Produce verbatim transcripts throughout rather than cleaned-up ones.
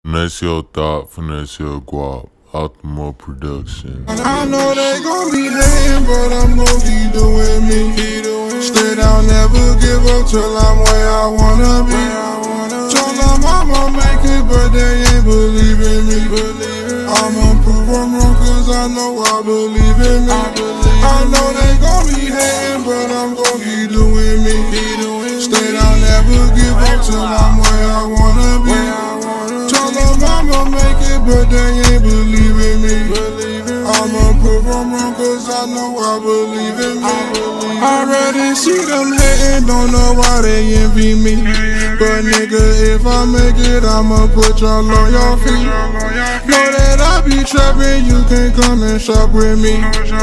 Finesse your thought, finesse your guap. Optimal production. I know they gon' be hating, but I'm gon' keep doing me. Stay down, never give up till I'm where I wanna be. Told them I'ma make it, but they ain't believing me. I'ma prove I'm wrong, cause I know I believe in me. I know they gon' be hating, but I'm gon' keep doing me. Stay down, never give up till I'm where I wanna be. Told them I'ma make it, but they ain't believing me. I'ma prove I'm wrong, cause I know I believe in me. I already see them hating, don't know why they envy me. But nigga, if I make it, I'ma put y'all on your feet. Know that I be trapping, you can come and shop with me.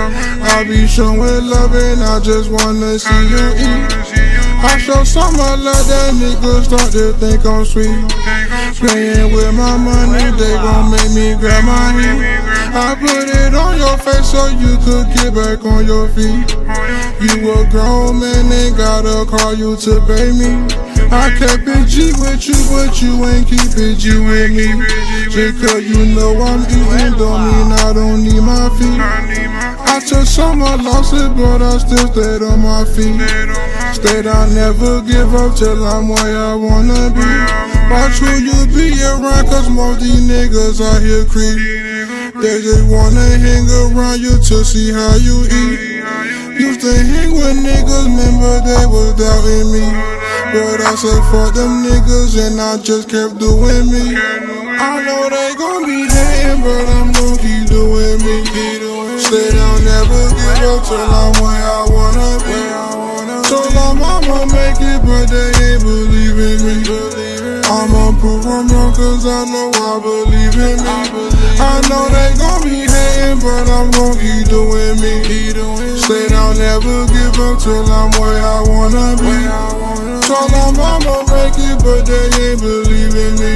I be showing love and I just wanna see you eat. I show some love that niggas start to think I'm sweet. Playing with my money, they gon' make me grab my heat. I put it on your face so you could get back on your feet. You a grown man, ain't gotta call you to pay me. I kept it G with you, but you ain't keep it G with me. Just cause you know I'm eating don't mean I don't need my feet. I took some, I lost it, but I still stayed on my feet. Stayed, I never give up till I'm where I wanna be. Watch who you be around, cause most these niggas out here creep. They just wanna hang around you to see how you eat. Used to hang with niggas, remember they was doubting me. But I said fuck them niggas and I just kept doing me. I know they gon' be hating, but I'm gon' keep doing me. Stay down, never give up till I'm where I wanna be. Told them I'ma make it, but they ain't believing me. I'ma prove I'm wrong, cause I know I believe in me. I know they gon' be hating, but I'm gon' keep doing me. Stay down, never give up till I'm where I wanna be. Told them I'ma make it, but they ain't believing me.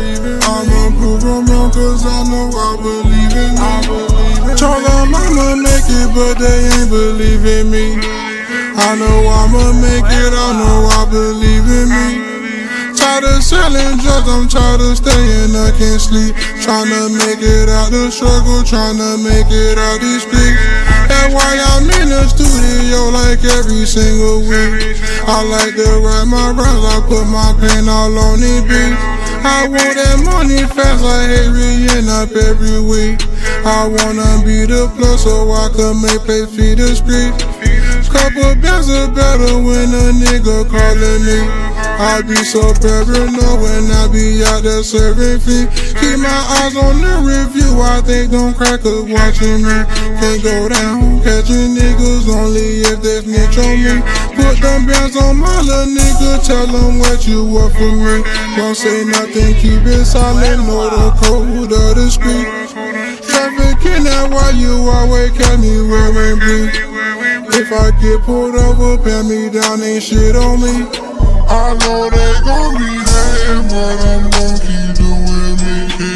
I'ma prove I'm wrong, cause I know I believe in me. Told them I'ma make it, but they ain't believing me. I know I'ma make it, I know I believe in me. Tired of selling drugs, I'm tired of staying, I can't sleep. Tryna make it out the struggle, tryna make it out these streets. That's why I'm in the studio like every single week. I like to write my rhymes, I put my pen all on these beats. I want that money fast, I hate reading up every week. I wanna be the plus so I can make plays feed the streets. Couple bands are better when a nigga calling me. I be so paranoid when I be out there serving feet. Keep my eyes on the review, I think them crackers watching me. Can't go down, catching niggas only if they snitch on me. Put them bands on my little nigga, tell them what you want from me. Don't say nothing, keep it silent, know the code of the street. Trafficking, that's why you always catch me wearing blue. If I get pulled over, pat me down, ain't shit on me. I know they gon' be hating, but I'm gon' keep doing me.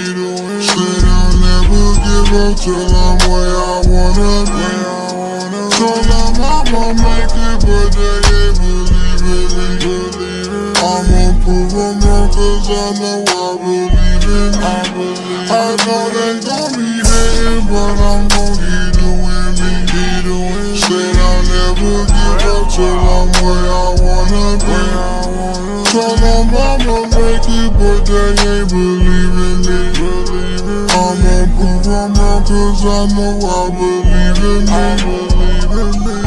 Stay down, never give up till I'm where I wanna be. Told them I'ma make it, but they ain't believing me. I'ma prove I'm wrong, cause I know I believe in me. I know they gon' be hating, but I'm gon' keep doing me. Stay down, never give up till I'm where I wanna be. Told them I'ma make it, but they ain't believing me. I'ma prove I'm wrong, cause I know I believe in me.